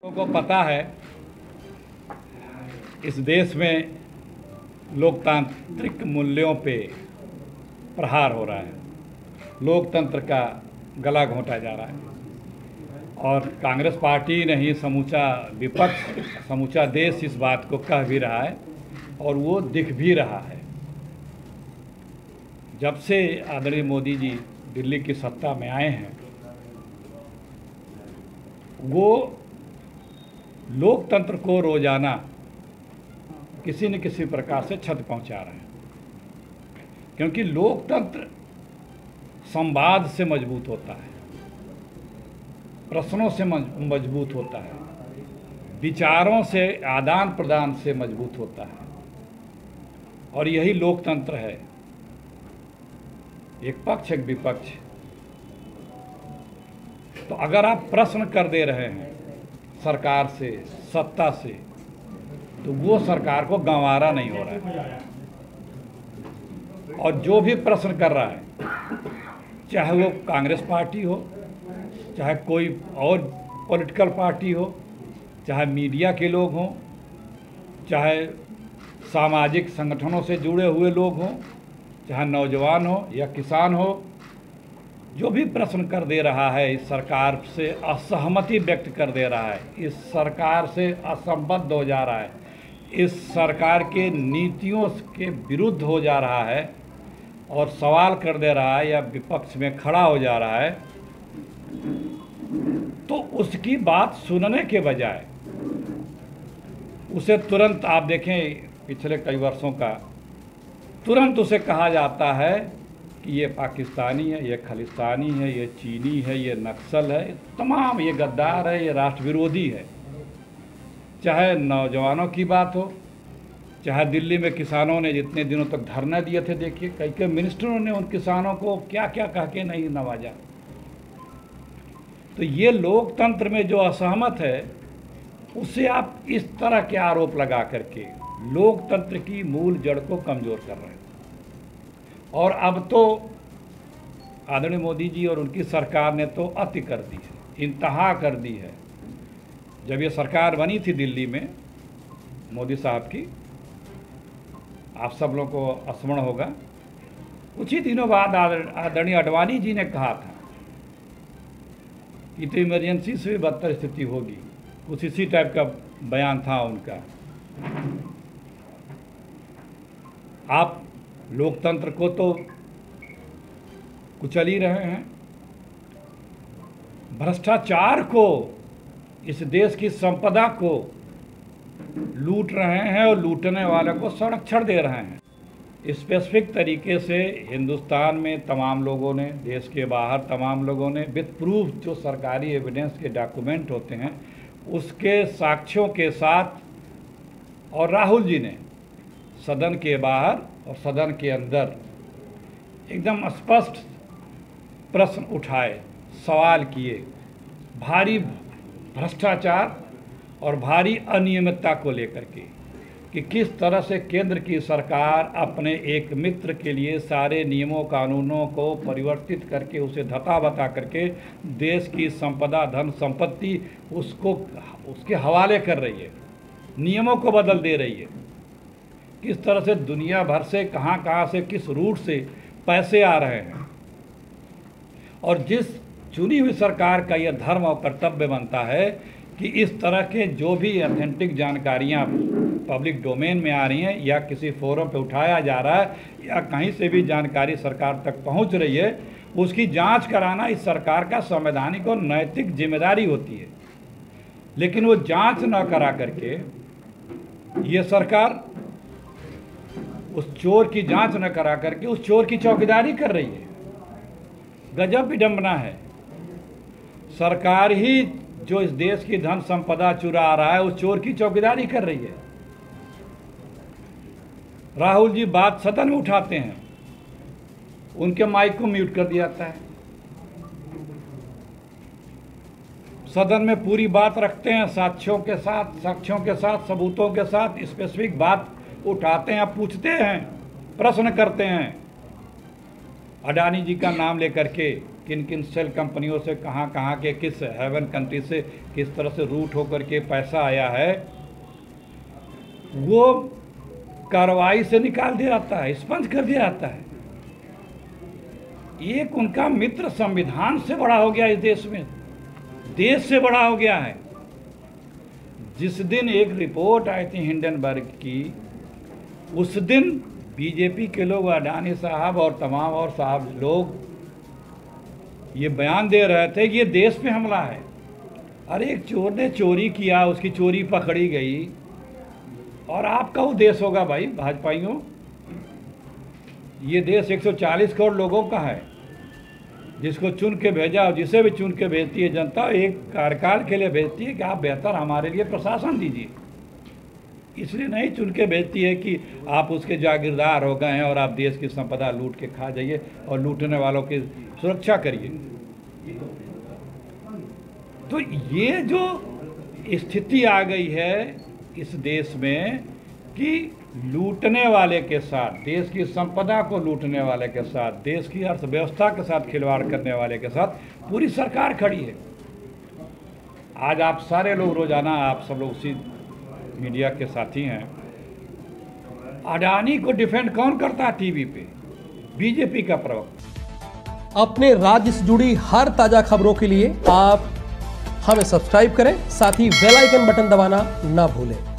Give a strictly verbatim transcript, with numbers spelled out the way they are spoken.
को पता है इस देश में लोकतांत्रिक मूल्यों पे प्रहार हो रहा है, लोकतंत्र का गला घोंटा जा रहा है और कांग्रेस पार्टी नहीं समूचा विपक्ष, समूचा देश इस बात को कह भी रहा है और वो दिख भी रहा है। जब से आदरणीय मोदी जी दिल्ली की सत्ता में आए हैं, वो लोकतंत्र को रोजाना किसी न किसी प्रकार से क्षति पहुंचा रहे हैं, क्योंकि लोकतंत्र संवाद से मजबूत होता है, प्रश्नों से मजबूत होता है, विचारों से आदान प्रदान से मजबूत होता है और यही लोकतंत्र है। एक पक्ष एक विपक्ष। तो अगर आप प्रश्न कर दे रहे हैं सरकार से, सत्ता से, तो वो सरकार को गंवारा नहीं हो रहा है और जो भी प्रश्न कर रहा है, चाहे वो कांग्रेस पार्टी हो, चाहे कोई और पॉलिटिकल पार्टी हो, चाहे मीडिया के लोग हों, चाहे सामाजिक संगठनों से जुड़े हुए लोग हों, चाहे नौजवान हो या किसान हो, जो भी प्रश्न कर दे रहा है, इस सरकार से असहमति व्यक्त कर दे रहा है, इस सरकार से असंबद्ध हो जा रहा है, इस सरकार के नीतियों के विरुद्ध हो जा रहा है और सवाल कर दे रहा है या विपक्ष में खड़ा हो जा रहा है, तो उसकी बात सुनने के बजाय उसे तुरंत, आप देखें पिछले कई वर्षों का, तुरंत उसे कहा जाता है कि ये पाकिस्तानी है, ये खालिस्तानी है, ये चीनी है, ये नक्सल है, तमाम ये गद्दार है, ये राष्ट्र विरोधी है। चाहे नौजवानों की बात हो, चाहे दिल्ली में किसानों ने जितने दिनों तक धरना दिए थे, देखिए कई कई मिनिस्टरों ने उन किसानों को क्या क्या कह के नहीं नवाजा। तो ये लोकतंत्र में जो असहमत है, उससे आप इस तरह के आरोप लगा करके लोकतंत्र की मूल जड़ को कमज़ोर कर रहे हैं। और अब तो आदरणीय मोदी जी और उनकी सरकार ने तो अति कर दी है, इंतहा कर दी है। जब ये सरकार बनी थी दिल्ली में मोदी साहब की, आप सब लोगों को स्मरण होगा, कुछ ही दिनों बाद आदरणीय आडवाणी जी ने कहा था कि तो इमरजेंसी से भी बदतर स्थिति होगी, कुछ इसी टाइप का बयान था उनका। आप लोकतंत्र को तो कुचल ही रहे हैं, भ्रष्टाचार को, इस देश की संपदा को लूट रहे हैं और लूटने वाले को संरक्षण दे रहे हैं। स्पेसिफिक तरीके से हिंदुस्तान में तमाम लोगों ने, देश के बाहर तमाम लोगों ने विद प्रूफ, जो सरकारी एविडेंस के डॉक्यूमेंट होते हैं, उसके साक्ष्यों के साथ, और राहुल जी ने सदन के बाहर और सदन के अंदर एकदम स्पष्ट प्रश्न उठाए, सवाल किए, भारी भ्रष्टाचार और भारी अनियमितता को लेकर के, कि किस तरह से केंद्र की सरकार अपने एक मित्र के लिए सारे नियमों कानूनों को परिवर्तित करके, उसे धता बता करके देश की संपदा, धन संपत्ति उसको उसके हवाले कर रही है, नियमों को बदल दे रही है। किस तरह से दुनिया भर से, कहां कहां से, किस रूट से पैसे आ रहे हैं, और जिस चुनी हुई सरकार का यह धर्म और कर्तव्य बनता है कि इस तरह के जो भी ऑथेंटिक जानकारियां पब्लिक डोमेन में आ रही हैं या किसी फोरम पे उठाया जा रहा है या कहीं से भी जानकारी सरकार तक पहुंच रही है, उसकी जांच कराना इस सरकार का संवैधानिक और नैतिक जिम्मेदारी होती है। लेकिन वो जांच न करा करके ये सरकार उस चोर की जांच न करा करके उस चोर की चौकीदारी कर रही है। गजब विडंबना है। सरकार ही जो इस देश की धन संपदा चुरा रहा है, उस चोर की चौकीदारी कर रही है। राहुल जी बात सदन में उठाते हैं, उनके माइक को म्यूट कर दिया जाता है। सदन में पूरी बात रखते हैं, साक्ष्यों के साथ साक्ष्यों के साथ सबूतों के साथ स्पेसिफिक बात उठाते हैं, पूछते हैं, प्रश्न करते हैं। अडानी जी का नाम लेकर के किन किन सेल कंपनियों से कहाँ कहाँ के किस हेवन कंट्री से किस तरह से रूट होकर के पैसा आया है, वो कार्रवाई से निकाल दिया जाता है, स्पंज कर दिया जाता है। एक उनका मित्र संविधान से बड़ा हो गया इस देश में, देश से बड़ा हो गया है। जिस दिन एक रिपोर्ट आई थी हिंडनबर्ग की, उस दिन बीजेपी के लोग, अडानी साहब और तमाम और साहब लोग ये बयान दे रहे थे कि ये देश पे हमला है। अरे एक चोर ने चोरी किया, उसकी चोरी पकड़ी गई, और आपका वो देश होगा भाई भाजपाइयों। ये देश एक सौ चालीस करोड़ लोगों का है, जिसको चुन के भेजा, और जिसे भी चुन के भेजती है जनता, एक कार्यकाल के लिए भेजती है कि आप बेहतर हमारे लिए प्रशासन दीजिए। इसलिए नहीं चुन के भेजती है कि आप उसके जागीरदार हो गए हैं और आप देश की संपदा लूट के खा जाइए और लूटने वालों की सुरक्षा करिए। तो ये जो स्थिति आ गई है इस देश में कि लूटने वाले के साथ, देश की संपदा को लूटने वाले के साथ, देश की अर्थव्यवस्था के साथ खिलवाड़ करने वाले के साथ पूरी सरकार खड़ी है। आज आप सारे लोग रोजाना, आप सब लोग उसी मीडिया के साथी हैं, अडानी को डिफेंड कौन करता है टीवी पे? बीजेपी का प्रवक्ता। अपने राज्य से जुड़ी हर ताजा खबरों के लिए आप हमें सब्सक्राइब करें, साथ ही बेल आइकन बटन दबाना ना भूलें।